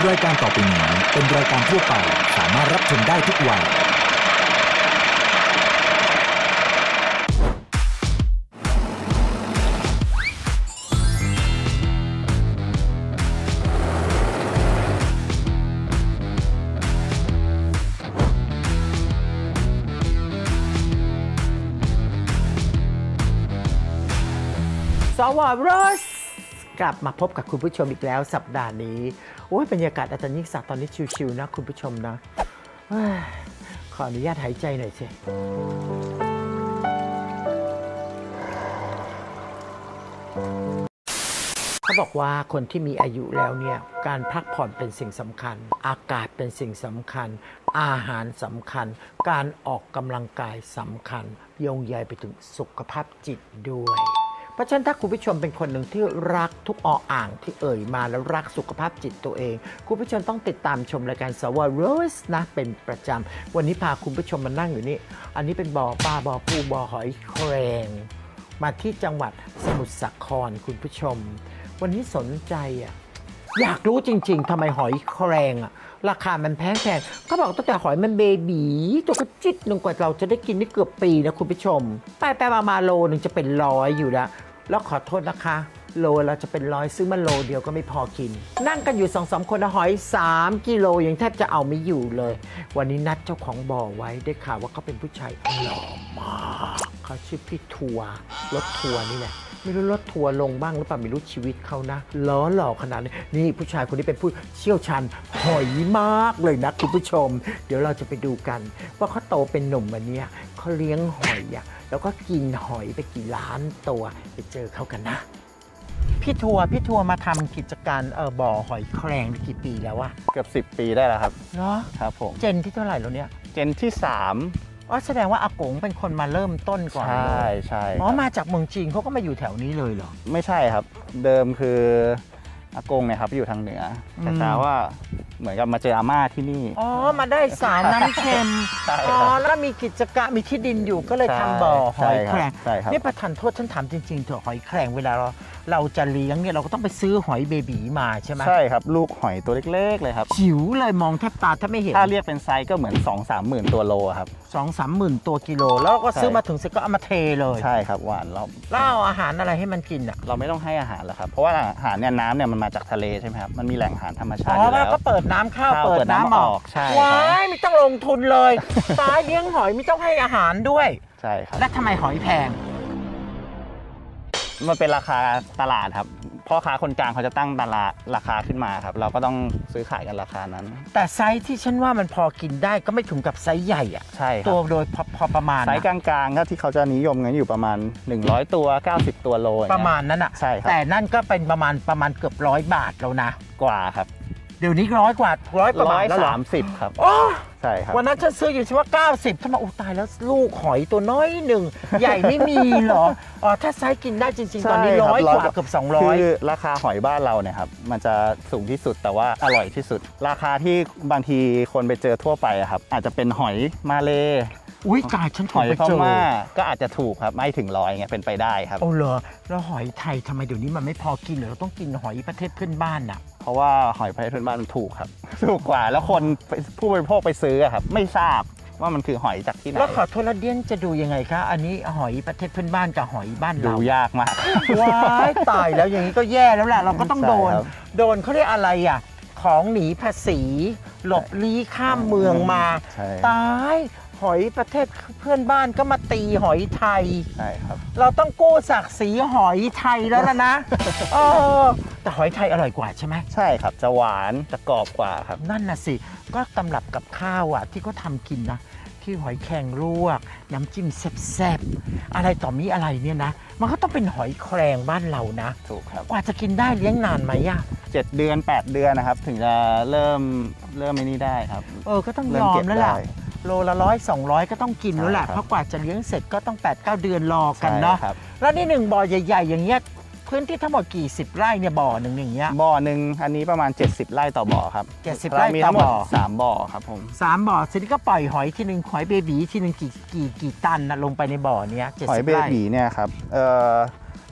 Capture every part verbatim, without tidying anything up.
รายการต่อไปนี้เป็นรายการทั่วไปสามารถรับชมได้ทุกวัยสวรสกลับมาพบกับคุณผู้ชมอีกแล้วสัปดาห์นี้โอ้ยบรรยากาศอาจารย์ยิ่งศักดิ์ตอนนี้ชิวๆนะคุณผู้ชมนะขออนุญาตหายใจหน่อยสิเขาบอกว่าคนที่มีอายุแล้วเนี่ยการพักผ่อนเป็นสิ่งสำคัญอากาศเป็นสิ่งสำคัญอาหารสำคัญการออกกำลังกายสำคัญโยงใยไปถึงสุขภาพจิตด้วยเพราะฉะนั้นถ้าคุณผู้ชมเป็นคนหนึ่งที่รักทุกออ่างที่เอ่ยมาแล้วรักสุขภาพจิตตัวเองคุณผู้ชมต้องติดตามชมรายการสวรสนะเป็นประจำวันนี้พาคุณผู้ชมมานั่งอยู่นี่อันนี้เป็นบ่อปลาบ่อปูบ่อหอยแครงมาที่จังหวัดสมุทรสาครคุณผู้ชมวันนี้สนใจอ่ะอยากรู้จริงๆทำไมหอยแครงอ่ะราคามันแพงแพงก็บอกตั้งแต่หอยมันเบบีตัวกระจิตหนึ่งกว่าเราจะได้กินนี่เกือบปีนะคุณผู้ชมไปไปมามาโลหนึ่งจะเป็นร้อยอยู่แล้วแล้วขอโทษนะคะโลเราจะเป็นร้อยซื้อมาโลเดียวก็ไม่พอกินนั่งกันอยู่สองสามคนนะหอยสามกิโลยังแทบจะเอาไม่อยู่เลยวันนี้นัดเจ้าของบ่อไว้ได้ข่าวว่าเขาเป็นผู้ชายหล่อมากเขาชื่อพี่ทัวร์รถทัวร์นี่แหละไม่รู้รถทัวร์ลงบ้างหรือเปล่าไม่รู้ชีวิตเขานะล้อหล่อขนาดนี้นี่ผู้ชายคนนี้เป็นผู้เชี่ยวชาญหอยมากเลยนะคุณผู้ชมเดี๋ยวเราจะไปดูกันว่าเขาโตเป็นหนุ่มวันนี้เขาเลี้ยงหอยอ่ะแล้วก็กินหอยไปกี่ล้านตัวไปเจอเขากันนะพี่ทัวร์พี่ทัวร์มาทำกิจการเออบ่อหอยแครงกี่ปีแล้ววะเกือบสิบปีได้แล้วครับเนาะครับผมเจนที่เท่าไหร่แล้วเนี่ยเจนที่สามอ๋อแสดงว่าอากงเป็นคนมาเริ่มต้นก่อนใช่ใช่อ๋อมาจากเมืองจีนเขาก็มาอยู่แถวนี้เลยเหรอไม่ใช่ครับเดิมคืออากงเนี่ยครับอยู่ทางเหนือแต่แต่ว่าเหมือนกับมาเจออาม่าที่นี่อ๋อมาได้สาวน้ำเค็มอ๋อแล้วมีกิจการมีที่ดินอยู่ก็เลยทำบ่อหอยแครงนี่ประทานโทษฉันถามจริงๆเถอะหอยแครงเวลาเราเราจะเลี้ยงเนี่ยเราก็ต้องไปซื้อหอยเบบีมาใช่ไหมใช่ครับลูกหอยตัวเล็กๆเลยครับจิ๋วเลยมองแทบตาถ้าไม่เห็นถ้าเรียกเป็นไซส์ก็เหมือน สองสามหมื่นตัวโลครับสองสามหมื่นตัวกิโลแล้วก็ซื้อมาถึงเสร็จก็เอามาเทเลยใช่ครับหวานเราแล้วเอาอาหารอะไรให้มันกินอ่ะเราไม่ต้องให้อาหารแล้วครับเพราะว่าอาหารเนี่ยน้ำเนี่ยมันมาจากทะเลใช่ไหมครับมันมีแหล่งอาหารธรรมชาติอยู่แล้วก็เปิดน้ำเข้าเปิดน้ำออกใช่ว้ายไม่ต้องลงทุนเลยตายเลี้ยงหอยไม่ต้องให้อาหารด้วยใช่ครับแล้วทำไมหอยแพงมันเป็นราคาตลาดครับพ่อค้าคนกลางเขาจะตั้งตลาดราคาขึ้นมาครับเราก็ต้องซื้อขายกันราคานั้นแต่ไซส์ที่ฉันว่ามันพอกินได้ก็ไม่ถึงกับไซส์ใหญ่อ่ะใช่ตัวโดยพอพอประมาณไซส์กลางๆก็ที่เขาจะนิยมกันอยู่ประมาณหนึ่งร้อยตัวเก้าสิบตัวโลประมาณนั้นอ่ะใช่ครับแต่นั่นก็เป็นประมาณประมาณเกือบร้อยบาทแล้วนะกว่าครับเดี๋ยวนี้ร้อยกว่าร้อยประมาณแล้วสามสิบครับอ๋อใช่ครับวันนั้นฉันซื้ออยู่ใช่ว่าเก้าสิบถ้ามาอุตายแล้วลูกหอยตัวน้อยหนึ่งใหญ่ไม่มีเหรออ๋อถ้าไซส์กินได้จริงๆตอนนี้ร้อยกว่าเกือบสองร้อยคือราคาหอยบ้านเราเนี่ยครับมันจะสูงที่สุดแต่ว่าอร่อยที่สุดราคาที่บางทีคนไปเจอทั่วไปครับอาจจะเป็นหอยมาเลอุ้ยกายฉันถูกไปเจอก็อาจจะถูกครับไม่ถึงร้อยเงี้ยเป็นไปได้ครับโอ้เหรอแล้วหอยไทยทำไมเดี๋ยวนี้มันไม่พอกินเหรอเราต้องกินหอยประเทศเพื่อนบ้านน่ะเพราะว่าหอยประเทศเพื่อนบ้านมันถูกครับถูกกว่าแล้วคนผู้บริโภคไปซื้อครับไม่ทราบว่ามันคือหอยจากที่ไหนแล้วขอโทษแล้วเดียนจะดูยังไงคะอันนี้หอยประเทศเพื่อนบ้านกับหอยบ้านเราดูยากมากว้ายตายแล้วอย่างนี้ก็แย่แล้วแหละเราก็ต้องโดนโดนเขาเรียกอะไรอ่ะของหนีภาษีหลบลี้ข้ามเมืองมาตายหอยประเทศเพื่อนบ้านก็มาตีหอยไทยใช่ครับเราต้องกู้ศักดิ์ศรีหอยไทยแล้วล่ะนะเออแต่หอยไทยอร่อยกว่าใช่ไหมใช่ครับจะหวานจะกรอบกว่าครับนั่นน่ะสิก็ตำรับกับข้าวอ่ะที่เขาทำกินนะที่หอยแครงลวกน้ำจิ้มแซ่บๆอะไรต่อมีอะไรเนี่ยนะมันก็ต้องเป็นหอยแครงบ้านเรานะถูกครับกว่าจะกินได้เลี้ยงนานไหมอ่ะเจ็ดเดือนแปดเดือนนะครับถึงจะเริ่มเริ่มไม่นี่ได้ครับเออก็ต้องยอมแล้วแหละโลละร้อยสองร้อยก็ต้องกินแล้วแหละเพราะกว่าจะเลี้ยงเสร็จก็ต้อง แปดเก้า เดือนรอกันเนาะแล้วนี่หนึ่งบ่อใหญ่ๆอย่างเงี้ยพื้นที่ทั้งหมดกี่สิบไร่เนี่ยบ่อหนึ่งอย่างเงี้ยบ่อหนึ่งอันนี้ประมาณเจ็ดสิบไร่ต่อบ่อครับเจ็ดสิบไร่ต่อบ่อสามบ่อครับผมสามบ่อทีนี้ก็ปล่อยหอยทีนึงหอยเบบีทีนึงกี่กี่กี่ตันนะลงไปในบ่อเนี้ยหอยเบบีเนี่ยครับเอ่อ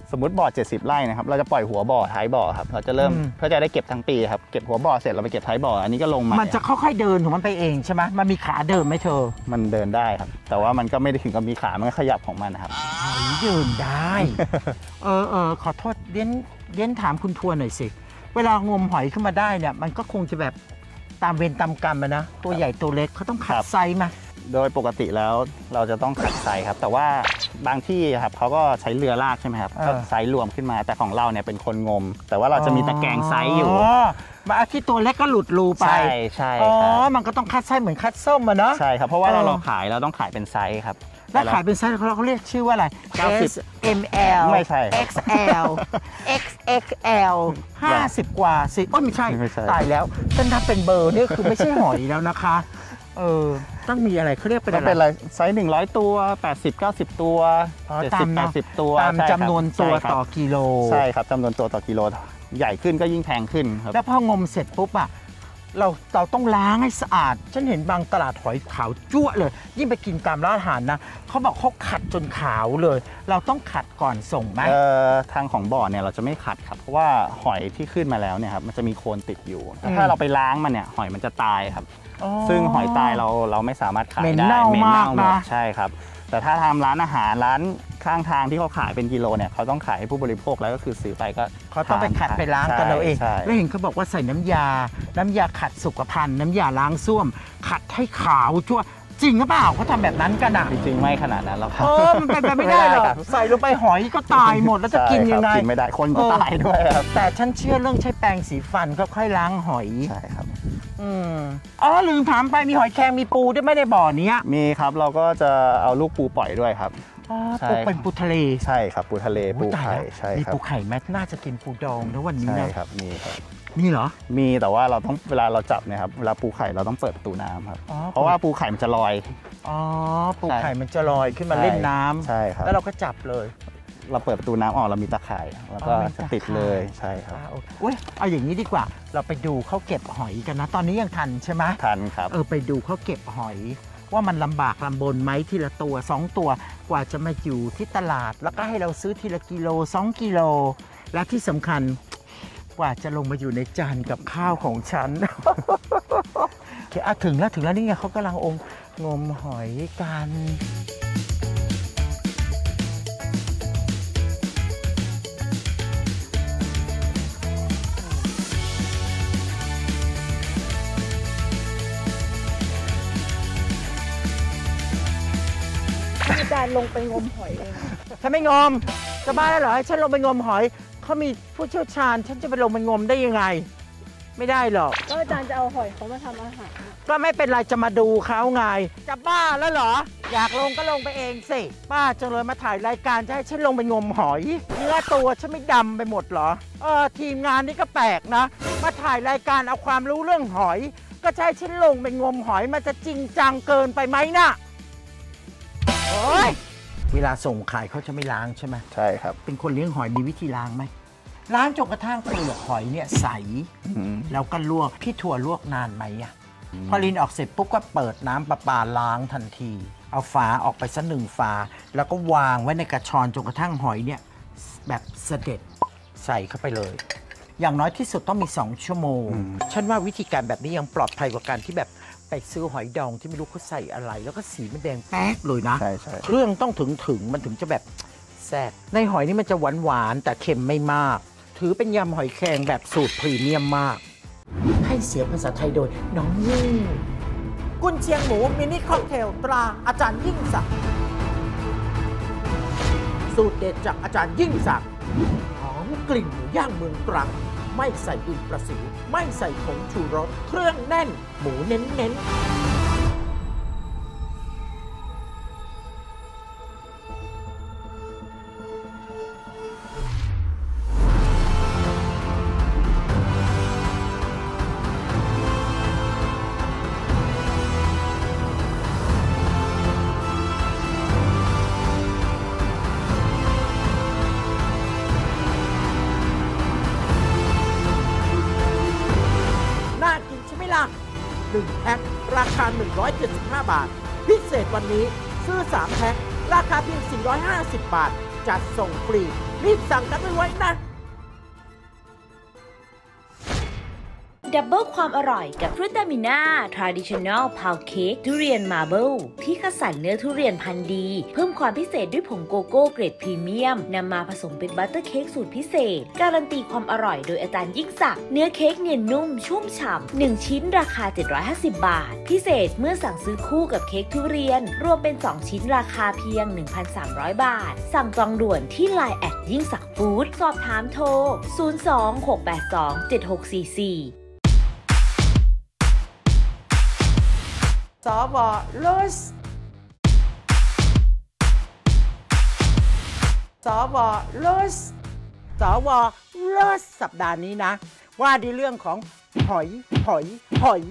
สมมติบ่อเจ็ดสิบไร่นะครับเราจะปล่อยหัวบ่อท้ายบ่อครับเราจะเริ่มเพื่อจะได้เก็บทั้งปีครับเก็บหัวบ่อเสร็จเราไปเก็บท้ายบ่ออันนี้ก็ลงมามันจะค่อยๆเดินของมันไปเองใช่ไหมมันมีขาเดินไหมเธอมันเดินได้ครับแต่ว่ามันก็ไม่ได้ถึงกับมีขามันก็ขยับของมันนะครับหอยเดินได้เออเออขอโทษเลี้ยนเลี้ยนถามคุณทวนหน่อยสิเวลางมหอยขึ้นมาได้เนี่ยมันก็คงจะแบบตามเวรตามกรรมนะตัวใหญ่ตัวเล็กเขาต้องขัดไซส์มาโดยปกติแล้วเราจะต้องขัดไซส์ครับแต่ว่าบางที่ครับเขาก็ใช้เรือลากใช่ไหมครับก็ไซส์รวมขึ้นมาแต่ของเราเนี่ยเป็นคนงมแต่ว่าเราจะมีตะแกรงไซส์อยู่มาที่ตัวเล็กก็หลุดรูไปใช่ใช่อ๋อมันก็ต้องคัดไซส์เหมือนคัดส้มอะเนาะใช่ครับเพราะว่าเราเราขายเราต้องขายเป็นไซส์ครับแล้วขายเป็นไซส์เขาเรียกชื่อว่าอะไร S M L ไม่ใช่เอ็กซ์ แอล เอ็กซ์ เอ็กซ์ แอล ห้าสิบกว่าสิโอ้ไม่ใช่ตายแล้วฉันถ้าเป็นเบอร์นี่คือไม่ใช่หอยแล้วนะคะเออต้องมีอะไรเขาเรียกเป็นอะไรเป็นอะไรไซส์หนึ่งร้อยตัวแปดสิบ เก้าสิบตัวเจ็ดสิบ แปดสิบตัวตามจำนวนตัวต่อกิโลใช่ครับจำนวนตัวต่อกิโลใหญ่ขึ้นก็ยิ่งแพงขึ้นครับแล้วพองมเสร็จปุ๊บอะเราเราต้องล้างให้สะอาดฉันเห็นบางตลาดหอยขาวจั่วเลยยิ่งไปกินตามร้านอาหารนะเขาบอกเขาขัดจนขาวเลยเราต้องขัดก่อนส่งไหมเอ่อทางของบ่อเนี่ยเราจะไม่ขัดครับเพราะว่าหอยที่ขึ้นมาแล้วเนี่ยครับมันจะมีโคลนติดอยู่ถ้าเราไปล้างมันเนี่ยหอยมันจะตายครับซึ่งหอยตายเราเราไม่สามารถขายได้เหม็นเน่ามากนะใช่ครับแต่ถ้าทำร้านอาหารร้านข้างทางที่เขาขายเป็นกิโลเนี่ยเขาต้องขายให้ผู้บริโภคแล้วก็คือซื้อไปก็เขาต้องไปขัดไปล้างกันเราเองแล้วเห็นเขาบอกว่าใส่น้ำยาน้ำยาขัดสุขภัณฑ์น้ำยาล้างส้วมขัดให้ขาวชั่วจริงหรือเปล่าเขาทำแบบนั้นกันอ่ะจริงๆไม่ขนาดนั้นหรอกครับเออมันเป็นไปไม่ได้หรอกใส่ลงไปหอยก็ตายหมดแล้วจะกินยังไงกินไม่ได้คนก็ตายด้วยครับแต่ฉันเชื่อเรื่องใช้แปรงสีฟันก็ค่อยล้างหอยใช่ครับอืมอ๋อลืมถามไปมีหอยแครงมีปูด้วยไม่ได้บ่อนี้มีครับเราก็จะเอาลูกปูปล่อยด้วยครับอ๋อปูเป็นปูทะเลใช่ครับปูทะเลปูไข่ใช่ครับมีปูไข่แม้น่าจะกินปูดองนะวันนี้นะใช่ครับมีครับมีเหรอมีแต่ว่าเราต้องเวลาเราจับเนี่ยครับเวลาปูไข่เราต้องเปิดประตูน้ำครับเพราะว่าปูไข่มันจะลอยอ๋อปูไข่มันจะลอยขึ้นมาเล่นน้ำใช่ครับแล้วเราก็จับเลยเราเปิดประตูน้ำออกเรามีตะข่ายแล้วก็จะติดเลยใช่ครับอุ้ยเอาอย่างนี้ดีกว่าเราไปดูเขาเก็บหอยกันนะตอนนี้ยังทันใช่ไหมทันครับเออไปดูเขาเก็บหอยว่ามันลำบากลำบนไหมทีละตัวสองตัวกว่าจะมาอยู่ที่ตลาดแล้วก็ให้เราซื้อทีละกิโลสองกิโลและที่สำคัญกว่าจะลงมาอยู่ในจานกับข้าวของฉันโอเคอ่ะถึงแล้วถึงแล้วนี่ไงเขากำลังองงมหอยกันอาจารย์ลงไปงมหอยเองฉันไม่งมจะบ้าแล้วเหรอให้ฉันลงไปงมหอยเขามีผู้เชี่ยวชาญฉันจะไปลงไปงมได้ยังไงไม่ได้หรอกก็อาจารย์จะเอาหอยเขามาทำอาหารก็ไม่เป็นไรจะมาดูเขาไงจะบ้าแล้วเหรออยากลงก็ลงไปเองสิบ้าจังเลยมาถ่ายรายการจะให้ฉันลงไปงมหอยเนื้อตัวฉันไม่ดำไปหมดเหรอเออทีมงานนี่ก็แปลกนะมาถ่ายรายการเอาความรู้เรื่องหอยก็จะให้ฉันลงไปงมหอยมันจะจริงจังเกินไปไหมน่ะโอ้ยเวลาส่งขายเขาจะไม่ล้างใช่ไหมใช่ครับเป็นคนเลี้ยงหอยมีวิธีล้างไหมล้างจนกระทั่งเปลือกหอยเนี่ยใสแล้วก็ลวกพี่ถั่วลวกนานไหมอ่ะพอลินออกเสร็จปุ๊บก็เปิดน้ำประปาล้างทันทีเอาฝาออกไปสักหนึ่งฝาแล้วก็วางไว้ในกระชอนจนกระทั่งหอยเนี่ยแบบเสด็จใส่เข้าไปเลยอย่างน้อยที่สุดต้องมีสองชั่วโมงฉันว่าวิธีการแบบนี้ยังปลอดภัยกว่าการที่แบบไปซื้อหอยดองที่ไม่รู้เขาใส่อะไรแล้วก็สีมันแดงแป๊ดเลยนะใช่ใช่เครื่องต้องถึงถึงมันถึงจะแบบแซ่บในหอยนี่มันจะหวานหวานแต่เค็มไม่มากถือเป็นยำหอยแครงแบบสูตรพรีเมียมมากให้เสียงภาษาไทยโดยน้องยิ่งกุนเชียงหมูมินิค็อกเทลตราอาจารย์ยิ่งศักดิ์สูตรเด็ดจากอาจารย์ยิ่งศักดิ์หอมกลิ่นหมูย่างเมืองตรังไม่ใส่ดินประสิวไม่ใส่ผงชูรสเครื่องแน่นหมูเน้นๆหนึ่งแพ็คราคาหนึ่งร้อยเจ็ดสิบห้าบาทพิเศษวันนี้ซื้อสามแพ็คราคาเพียงสี่ร้อยห้าสิบบาทจัดส่งฟรีรีบสั่งกันไปไว้นะดับเบิลความอร่อยกับฟรุตามิน่า Traditional Pound Cake ทุเรียนมาร์เบิลที่คัดสรรเนื้อทุเรียนพันธุ์ดี เพิ่มความพิเศษด้วยผงโกโก้เกรดพรีเมียมนำมาผสมเป็นบัตเตอร์เค้กสูตรพิเศษ การันตีความอร่อยโดยอาจารย์ยิ่งศักดิ์เนื้อเค้กเนียนนุ่มชุ่มฉ่ำหนึ่งชิ้นราคาเจ็ดร้อยห้าสิบบาทพิเศษเมื่อสั่งซื้อคู่กับเค้กทุเรียนรวมเป็นสองชิ้นราคาเพียง หนึ่งพันสามร้อย บาทสั่งจองด่วนที่ ไลน์ แอทยิ่งศักดิ์ฟู้ดสอบถามโทรศูนย์ สอง หก แปด สอง เจ็ด หก สี่ สี่สวลุสสวลุสสวลุสสัปดาห์นี้นะ ว่าในเรื่องของหอยหอยหอย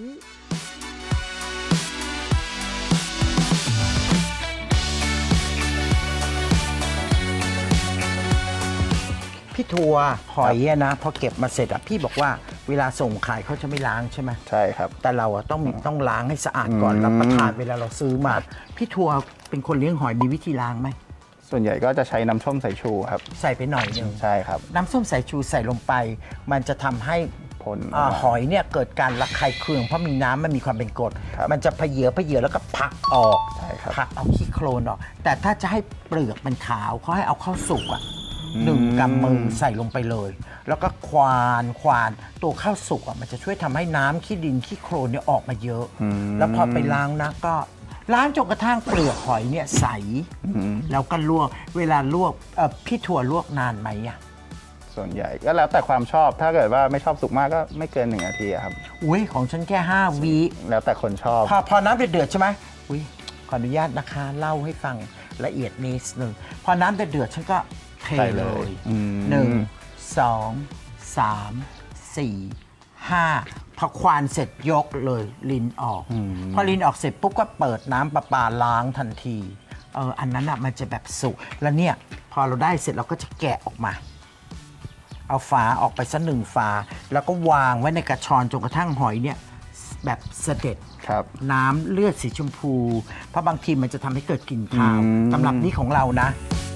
พี่ทัวหอยอะนะพอเก็บมาเสร็จอะพี่บอกว่าเวลาส่งขายเขาจะไม่ล้างใช่ไหมใช่ครับแต่เราอะต้องต้องล้างให้สะอาดก่อนรับประทานเวลาเราซื้อมาพี่ทัวเป็นคนเลี้ยงหอยมีวิธีล้างไหมส่วนใหญ่ก็จะใช้น้ำส้มสายชูครับใส่ไปหน่อยนึงใช่ครับน้ำส้มสายชูใส่ลงไปมันจะทำให้ผลหอยเนี่ยเกิดการระคายเคืองเพราะมีน้ำมันมีความเป็นกรดมันจะเพเยอเพเยอแล้วก็พักออกพักเอาขี้โคลนออกแต่ถ้าจะให้เปลือกมันขาวเขาให้เอาเข้าสุกอะหนึ่งกำมือใส่ลงไปเลยแล้วก็ควานควานตัวข้าวสุกอ่ะมันจะช่วยทำให้น้ำขี้ดินขี้โคลนเนี่ยออกมาเยอะแล้วพอไปล้างนะก็ล้างจนกระทั่งเปลือกหอยเนี่ยใสแล้วก็ลวกเวลาลวกพี่ถั่วลวกนานไหมอ่ะส่วนใหญ่ก็แล้วแต่ความชอบถ้าเกิดว่าไม่ชอบสุกมากก็ไม่เกินหนึ่งนาทีครับอุ้ยของฉันแค่ห้าวิแล้วแต่คนชอบพอพอน้ำเดือดใช่ไหมอุ้ยขออนุญาตนะคะเล่าให้ฟังละเอียดนิดนึงพอน้ำเดือดฉันก็เทเลยหนึ่งสองสามสี่ห้าพอควานเสร็จยกเลยลิ้นออกพอลิ้นออกเสร็จปุ๊บก็เปิดน้ำประปาล้างทันทีเอออันนั้นอ่ะมันจะแบบสุกแล้วเนี่ยพอเราได้เสร็จเราก็จะแกะออกมาเอาฝาออกไปสักหนึ่งฝาแล้วก็วางไว้ในกระชอนจนกระทั่งหอยเนี่ยแบบเสด็จน้ำเลือดสีชมพูเพราะบางทีมันจะทำให้เกิดกลิ่นคาวสำหรับนี้ของเรานะ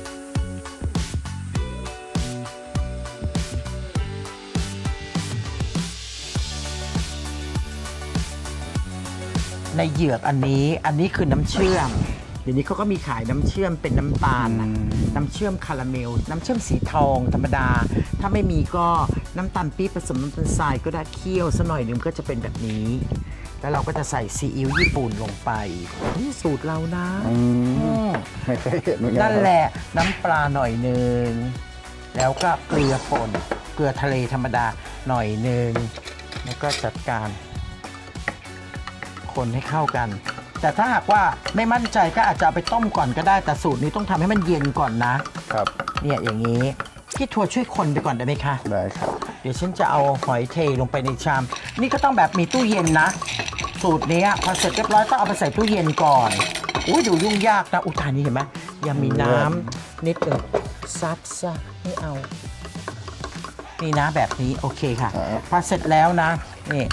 ในเหยือกอันนี้อันนี้คือน้ำเชื่อมเดี๋ยวนี้เขาก็มีขายน้ำเชื่อมเป็นน้ำตาลนะน้ำเชื่อมคาราเมลน้ำเชื่อมสีทองธรรมดาถ้าไม่มีก็น้ำตาลปี๊บผสมน้ำตาลทรายก็ได้เคี่ยวซะหน่อยนึงก็จะเป็นแบบนี้แล้วเราก็จะใส่ซีอิ๊วญี่ปุ่นลงไปนี่สูตรเรานะไม่เคยเห็นเหมือนกันนั่นแหละน้ำปลาหน่อยนึงแล้วก็เกลือป่นเกลือทะเลธรรมดาหน่อยนึงแล้วก็จัดการคนให้เข้ากันแต่ถ้าหากว่าไม่มั่นใจก็อาจจะเอาไปต้มก่อนก็ได้แต่สูตรนี้ต้องทำให้มันเย็นก่อนนะครับเนี่ยอย่างนี้พี่ทัวช่วยคนไปก่อนได้ไหมคะได้ครับเดี๋ยวฉันจะเอาหอยเทลงไปในชามนี่ก็ต้องแบบมีตู้เย็นนะสูตรนี้พอเสร็จเรียบร้อยต้องเอาไปใส่ตู้เย็นก่อนอุ้ยดูยุ่งยากนะอุทานนี้เห็นไหมยังมีน้ำนิดหนึ่งซับซะไม่เอานี่นะแบบนี้โอเคค่ะพอเสร็จแล้วนะนี่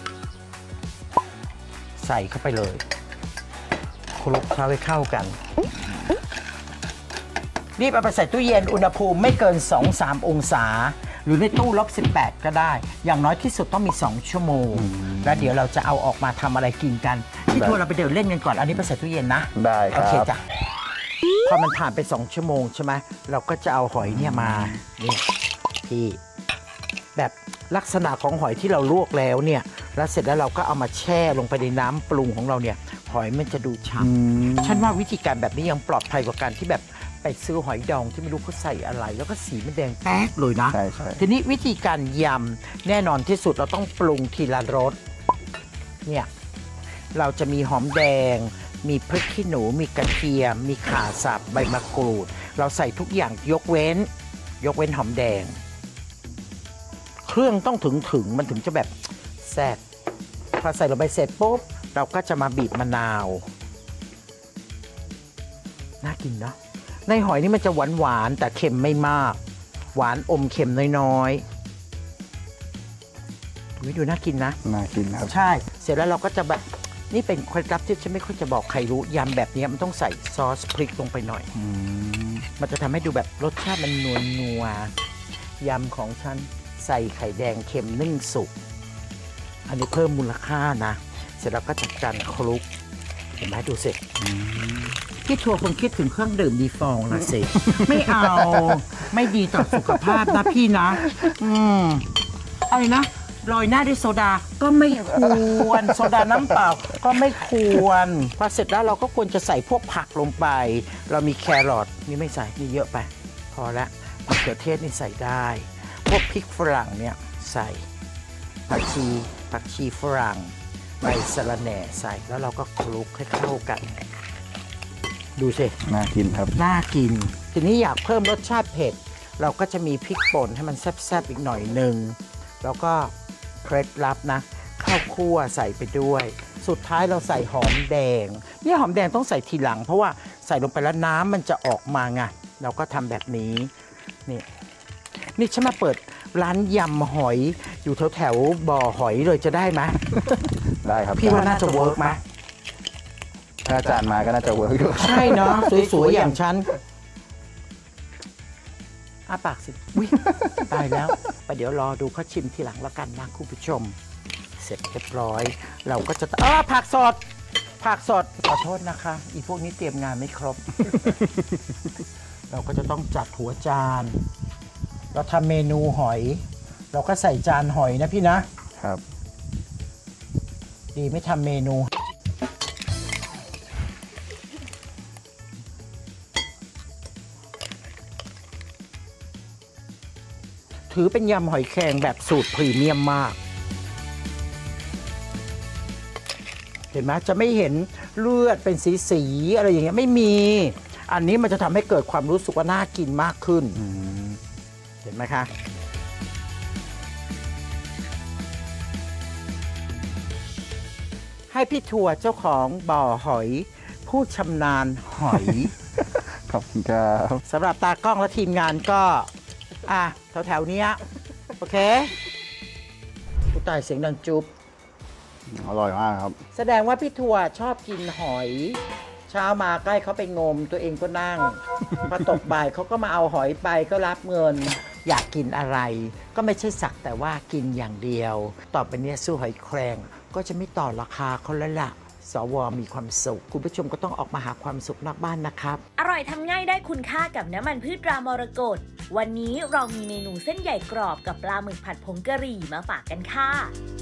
ใส่เข้าไปเลยคลุกเคล้าให้เข้ากันรีบเอาไปใส่ตู้เย็นอุณหภูมิไม่เกิน สองถึงสาม องศาหรือในตู้ลบสิบแปดก็ได้อย่างน้อยที่สุดต้องมีสองชั่วโมงแล้วเดี๋ยวเราจะเอาออกมาทำอะไรกินกันที่ทัวร์เราไปเดินเล่นกันก่อนอันนี้ไปใส่ตู้เย็นนะได้ครับโอเคจ้ะพอมันผ่านไปสองชั่วโมงใช่ไหมเราก็จะเอาหอยเนี่ยมานี่พี่แบบลักษณะของหอยที่เราลวกแล้วเนี่ยแล้วเสร็จแล้วเราก็เอามาแช่ลงไปในน้ำปรุงของเราเนี่ยหอยมันจะดูฉ่ำฉันว่าวิธีการแบบนี้ยังปลอดภัยกว่าการที่แบบไปซื้อหอยดองที่ไม่รู้เขาใส่อะไรแล้วก็สีมันแดงแป๊กเลยนะใช่ใช่ทีนี้วิธีการยำแน่นอนที่สุดเราต้องปรุงทีละรสเนี่ยเราจะมีหอมแดงมีพริกขี้หนูมีกระเทียมมีข่าสับใบมะกรูดเราใส่ทุกอย่างยกเว้นยกเว้นหอมแดงเครื่องต้องถึงถึงมันถึงจะแบบแซ่บพอใส่ลงไปเสร็จปุ๊บเราก็จะมาบีบมะนาวน่ากินเนาะในหอยนี่มันจะหวานหวานแต่เค็มไม่มากหวานอมเค็มน้อยๆดูดูน่ากินนะน่ากินครับใช่เสร็จแล้วเราก็จะแบบนี่เป็นเคล็ดลับที่ฉันไม่ค่อยจะบอกใครรู้ยำแบบนี้มันต้องใส่ซอสพริกลงไปหน่อยมันจะทำให้ดูแบบรสชาติมันนัวนัวยำของฉันใส่ไข่แดงเค็มนึ่งสุกอันนี้เพิ่มมูลค่านะเสร็จแล้วก็จัดการคลุกเห็นไหมดูสิพี่ทัวร์คงคิดถึงเครื่องดื่มดีฟองนะสิ ไม่เอาไม่ดีต่อสุขภาพนะพี่นะอืมอะไรนะโรยหน้าด้วยโซดาก็ไม่ควรโซดาน้ำเปล่าก็ไม่ควรพอเสร็จแล้วเราก็ควรจะใส่พวกผักลงไปเรามีแครอทนี่ไม่ใส่นี่เยอะไปพอละมะเขือเทศนี่ใส่ได้พวกพริกฝรั่งเนี่ยใส่ผักชีผักชีฝรั่งใบสะระแหน่ใส่แล้วเราก็คลุกให้เข้ากันดูสิน่ากินครับน่ากินทีนี้อยากเพิ่มรสชาติเผ็ดเราก็จะมีพริกป่นให้มันแซ่บๆอีกหน่อยหนึ่งแล้วก็เคล็ดลับนะข้าวคั่วใส่ไปด้วยสุดท้ายเราใส่หอมแดงเนี่ยหอมแดงต้องใส่ทีหลังเพราะว่าใส่ลงไปแล้วน้ำมันจะออกมาไงเราก็ทำแบบนี้นี่นี่ฉันมาเปิดร้านยำหอยอยู่แถวแถวบ่อหอยเลยจะได้ไหมได้ครับพี่ว่าน่าจะเวิร์กไหมถ้าอาจารย์มาก็น่าจะเวิร์กอยู่ใช่เนาะสวยๆอย่างฉันอ้าปากสิอุ๊ยตายแล้วไปเดี๋ยวรอดูเขาชิมทีหลังแล้วกันนะคุณผู้ชมเสร็จเรียบร้อยเราก็จะอ้าผักสดผักสดขอโทษนะคะอีพวกนี้เตรียมงานไม่ครบ เราก็จะต้องจัดหัวจานเราทำเมนูหอยเราก็ใส่จานหอยนะพี่นะครับ ดีไม่ทำเมนูถือเป็นยำหอยแครงแบบสูตรพรีเมียมมากเห็นไหมจะไม่เห็นเลือดเป็นสีสีอะไรอย่างเงี้ยไม่มีอันนี้มันจะทำให้เกิดความรู้สึกว่าน่ากินมากขึ้นเห็นไหมคะให้พี่ทัวร์เจ้าของบ่อหอยผู้ชำนาญหอยขอบคุณครับสำหรับตากล้องและทีมงานก็อ่ะแถวๆนี้โอเคผู้ตายเสียงดังจุ๊บอร่อยมากครับแสดงว่าพี่ทัวร์ชอบกินหอยเช้ามาใกล้เขาไปงมตัวเองก็นั่ง พอตกบ่ายเขาก็มาเอาหอยไปก็รับเงินอยากกินอะไรก็ไม่ใช่สักแต่ว่ากินอย่างเดียวต่อไปนี้สู้หอยแครงก็จะไม่ต่อราคาเขาแล้วล่ะสวมีความสุขคุณผู้ชมก็ต้องออกมาหาความสุขนอกบ้านนะครับอร่อยทำง่ายได้คุณค่ากับน้ำมันพืชตรามรกตวันนี้เรามีเมนูเส้นใหญ่กรอบกับปลาหมึกผัดผงกะหรี่มาฝากกันค่ะ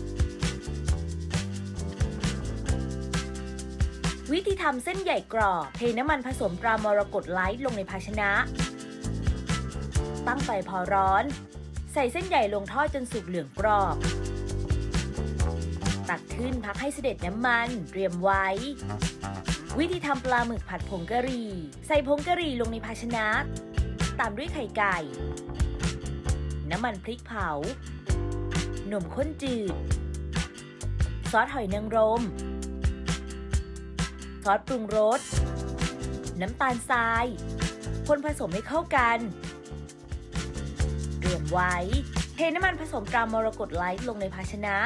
วิธีทำเส้นใหญ่กรอบเทน้ำมันผสมตรามรกตไลท์ลงในภาชนะตั้งไฟพอร้อนใส่เส้นใหญ่ลงทอดจนสุกเหลืองกรอบตักขึ้นพักให้เสด็จน้ำมันเตรียมไว้วิธีทำปลาหมึกผัดผงกะหรี่ใส่ผงกะหรี่ลงในภาชนะตามด้วยไข่ไก่น้ำมันพริกเผานมข้นจืดซอสหอยนางรมซอสปรุงรสน้ำตาลทรายคนผสมให้เข้ากันเตรียมไว้เทน้ำมันผสมตรามรกตไลท์ลงในภาชนะ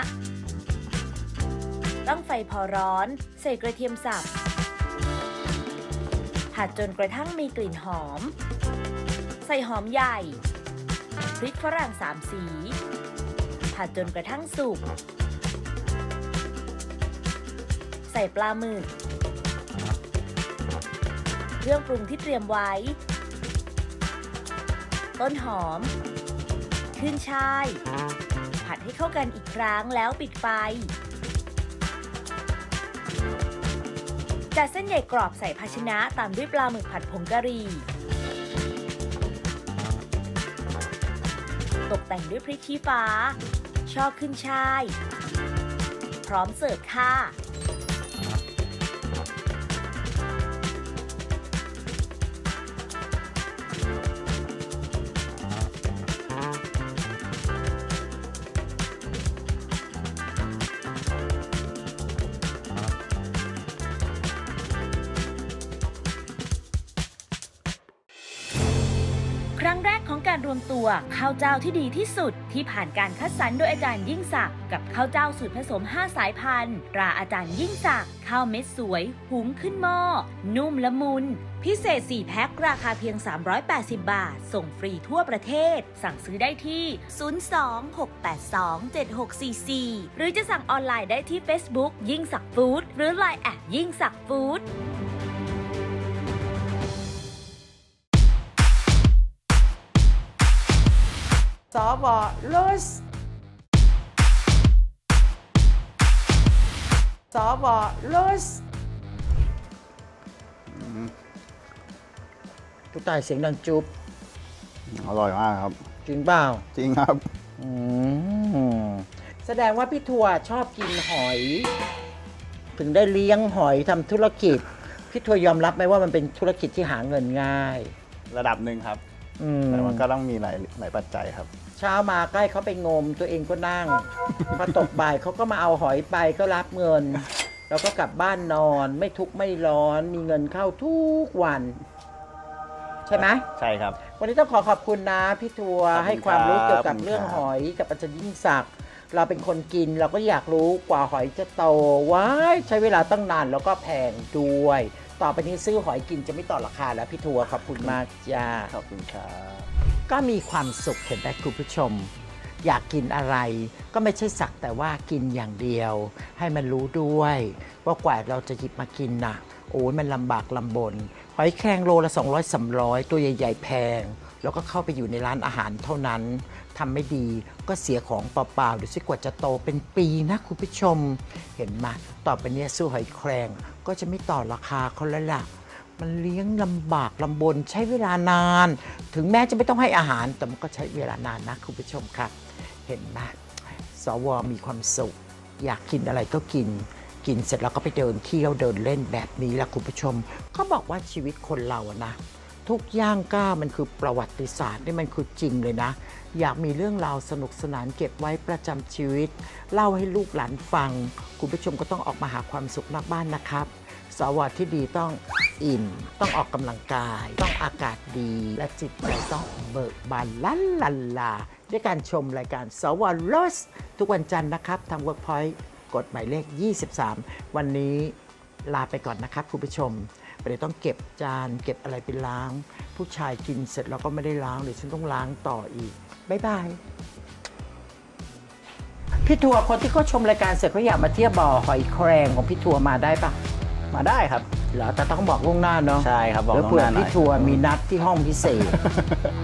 ตั้งไฟพอร้อนใส่กระเทียมสับผัดจนกระทั่งมีกลิ่นหอมใส่หอมใหญ่พริกฝรั่งสามสีผัดจนกระทั่งสุกใส่ปลาหมึกเครื่องปรุงที่เตรียมไว้ต้นหอมขึ้นช่ายผัดให้เข้ากันอีกครั้งแล้วปิดไฟจัดเส้นใหญ่กรอบใส่ภาชนะตามด้วยปลาหมึกผัดผงกะหรี่ตกแต่งด้วยพริกชี้ฟ้าช่อขึ้นช่ายพร้อมเสิร์ฟค่ะครั้งแรกของการการรวมตัวข้าวเจ้าที่ดีที่สุดที่ผ่านการคัดสรรโดยอาจารย์ยิ่งศักดิ์กับข้าวเจ้าสูตรผสมห้าสายพันธุ์ตราอาจารย์ยิ่งศักดิ์ข้าวเม็ดสวยหุงขึ้นหม้อนุ่มละมุนพิเศษสี่แพ็คราคาเพียงสามร้อยแปดสิบบาทส่งฟรีทั่วประเทศสั่งซื้อได้ที่ศูนย์ สอง หก แปด สอง เจ็ด หก สี่ สี่หรือจะสั่งออนไลน์ได้ที่ Facebook ยิ่งศักดิ์ฟู้ดหรือ ไลน์ แอทยิ่งศักดิ์ฟู้ดสวลุสสวลุสทุกตายเสียงดังจุ๊บอร่อยมากครับจริงเปล่าจริงครับอืมแสดงว่าพี่ทัวร์ชอบกินหอย ถึงได้เลี้ยงหอยทำธุรกิจ พี่ทัวร์ยอมรับไหมว่ามันเป็นธุรกิจที่หาเงินง่ายระดับหนึ่งครับอืมแต่มันก็ต้องมีหลายหลายปัจจัยครับเช้ามาใกล้เขาไปงมตัวเองก็นั่ง พอตกบ่ายเขาก็มาเอาหอยไปก็รับเงิน แล้วก็กลับบ้านนอนไม่ทุกข์ไม่ร้อนมีเงินเข้าทุกวัน ใช่ไหมใช่ครับวันนี้ต้องขอขอบคุณนะพี่ทัวร์ขอบคุณให้ความรู้เกี่ยวกับครับเรื่องหอยกับอาจารย์ยิ่งศักดิ์เราเป็นคนกินเราก็อยากรู้กว่าหอยจะโตว้ายใช้เวลาตั้งนานแล้วก็แพงด้วย ต่อไปนี้ซื้อหอยกินจะไม่ต่อราคาแล้วพี่ทัวร์ขอบคุณมากจ้าขอบคุณครับก็มีความสุขเห็นไหมคุณผู้ชม อยากกินอะไรก็ไม่ใช่สักแต่ว่ากินอย่างเดียว ให้มันรู้ด้วยว่ากว่าเราจะหยิบมากินนะโอ้ยมันลำบากลำบนหอยแครงโลละสองร้อยสามร้อยตัวใหญ่ๆแพงแล้วก็เข้าไปอยู่ในร้านอาหารเท่านั้นทำไม่ดีก็เสียของเปล่าๆดูสิกว่าจะโตเป็นปีนะคุณผู้ชมเห็นไหมต่อไปนี้ซื้อหอยแครงก็จะไม่ต่อราคาเขาแล้วล่ะมันเลี้ยงลำบากลำบนใช้เวลานาน ถึงแม้จะไม่ต้องให้อาหารแต่มันก็ใช้เวลานานนะคุณผู้ชมครับเห็นไหมสวมีความสุขอยากกินอะไรก็กินกินเสร็จแล้วก็ไปเดินเที่ยวเดินเล่นแบบนี้แหละคุณผู้ชมเขาบอกว่าชีวิตคนเราอะนะทุกย่างก้าวมันคือประวัติศาสตร์นี่มันคือจริงเลยนะอยากมีเรื่องราวสนุกสนานเก็บไว้ประจำชีวิตเล่าให้ลูกหลานฟังคุณผู้ชมก็ต้องออกมาหาความสุขนอกบ้านนะครับสวที่ดีต้องอิ่มต้องออกกำลังกายต้องอากาศดีและจิตใจต้องเบิกบานลันลันลาด้วยการชมรายการสวลสทุกวันจันทร์นะครับทาง Workpoint กฎหมายเลขยี่สิบสามวันนี้ลาไปก่อนนะครับคุณผู้ชมเดี๋ยวต้องเก็บจานเก็บอะไรไปล้างผู้ชายกินเสร็จแล้วก็ไม่ได้ล้างเดี๋ยวฉันต้องล้างต่ออีกบ๊ายบายพี่ทัวร์คนที่เขาชมรายการเสร็จเขาอยากมาเที่ยวบ่อหอยแครงของพี่ทัวร์มาได้ปะมาได้ครับเหรอแต่ต้องบอกล่วงหน้าเนาะใช่ครับบอกแล้วล่วงเผื่หอน้าหน่อยพี่ทัวร์มีนัดที่ห้องพิเศษ